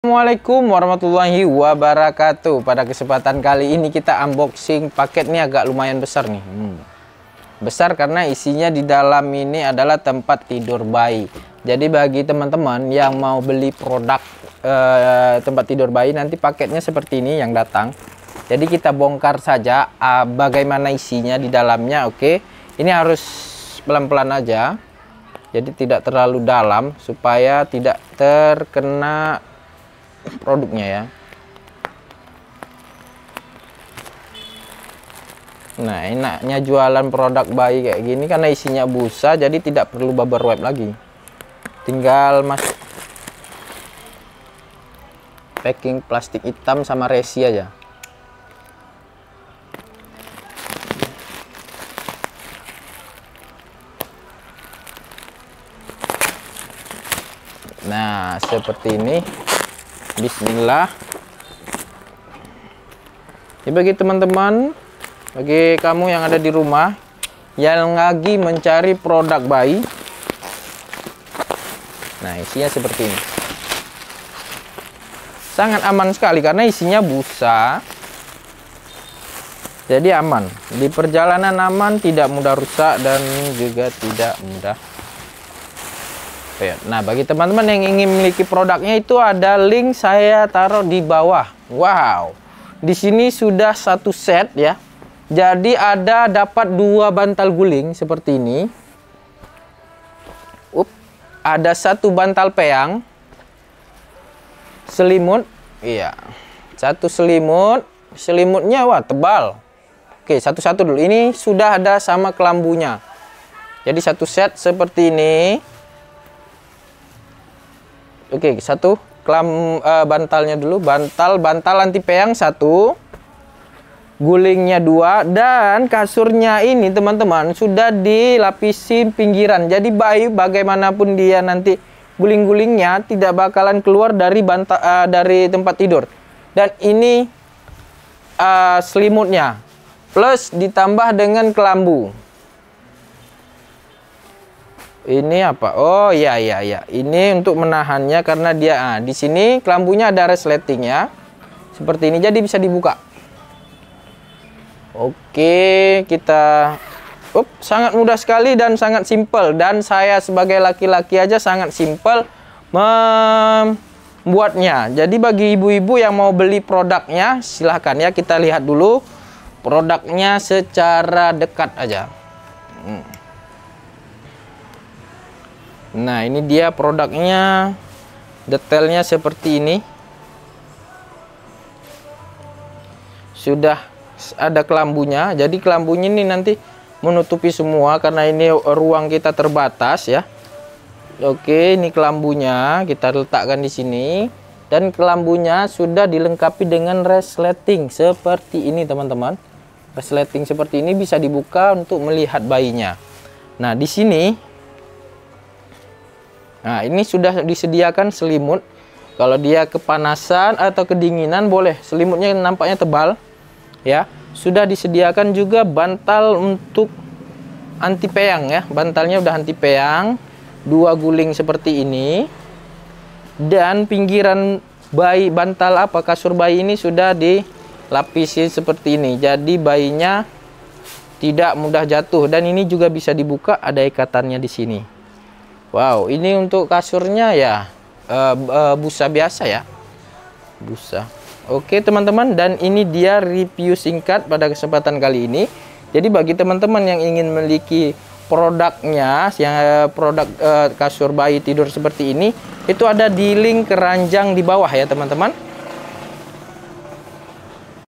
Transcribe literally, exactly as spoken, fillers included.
Assalamualaikum warahmatullahi wabarakatuh. Pada kesempatan kali ini kita unboxing paket ini agak lumayan besar nih. Hmm. Besar karena isinya di dalam ini adalah tempat tidur bayi. Jadi bagi teman-teman yang mau beli produk eh, tempat tidur bayi, nanti paketnya seperti ini yang datang. Jadi kita bongkar saja uh, bagaimana isinya di dalamnya. Oke, ini harus pelan-pelan aja. Jadi tidak terlalu dalam supaya tidak terkena produknya ya. Nah, enaknya jualan produk bayi kayak gini karena isinya busa, jadi tidak perlu bubble wrap lagi. Tinggal masuk packing plastik hitam sama resi aja. Nah, seperti ini. Bismillah. Jadi bagi teman-teman, bagi kamu yang ada di rumah yang lagi mencari produk bayi, nah isinya seperti ini. Sangat aman sekali karena isinya busa, jadi aman. Di perjalanan aman, tidak mudah rusak dan juga tidak mudah. Nah, bagi teman-teman yang ingin memiliki produknya, itu ada link saya taruh di bawah. Wow, di sini sudah satu set ya. Jadi ada dapat dua bantal guling seperti ini. Up, ada satu bantal peyang, selimut, iya, satu selimut. Selimutnya wah tebal. Oke, satu-satu dulu. Ini sudah ada sama kelambunya. Jadi satu set seperti ini. Oke, satu kelam uh, bantalnya dulu, bantal bantal anti peyang satu, gulingnya dua, dan kasurnya ini teman-teman sudah dilapisi pinggiran. Jadi bayi bagaimanapun dia nanti guling-gulingnya tidak bakalan keluar dari bantal uh, dari tempat tidur. Dan ini uh, selimutnya plus ditambah dengan kelambu. Ini apa? Oh iya iya iya. Ini untuk menahannya karena dia ah, di sini kelambunya ada resletingnya seperti ini, jadi bisa dibuka. Oke, kita up, sangat mudah sekali dan sangat simpel, dan saya sebagai laki-laki aja sangat simpel membuatnya. Jadi bagi ibu-ibu yang mau beli produknya, silahkan ya, kita lihat dulu produknya secara dekat aja. Hmm. Nah, ini dia produknya, detailnya seperti ini. Sudah ada kelambunya, jadi kelambunya ini nanti menutupi semua karena ini ruang kita terbatas ya. Oke, ini kelambunya kita letakkan di sini, dan kelambunya sudah dilengkapi dengan resleting seperti ini teman-teman. Resleting seperti ini bisa dibuka untuk melihat bayinya. Nah, di sini Nah, ini sudah disediakan selimut. Kalau dia kepanasan atau kedinginan boleh. Selimutnya nampaknya tebal. Ya, sudah disediakan juga bantal untuk anti peyang ya. Bantalnya udah anti peyang. Dua guling seperti ini. Dan pinggiran bayi bantal apa kasur bayi ini sudah dilapisi seperti ini. Jadi bayinya tidak mudah jatuh, dan ini juga bisa dibuka, ada ikatannya di sini. Wow, ini untuk kasurnya ya uh, uh, busa biasa ya, busa. Oke teman-teman, dan ini dia review singkat pada kesempatan kali ini. Jadi bagi teman-teman yang ingin memiliki produknya, yang uh, produk uh, kasur bayi tidur seperti ini, itu ada di link keranjang di bawah ya teman-teman.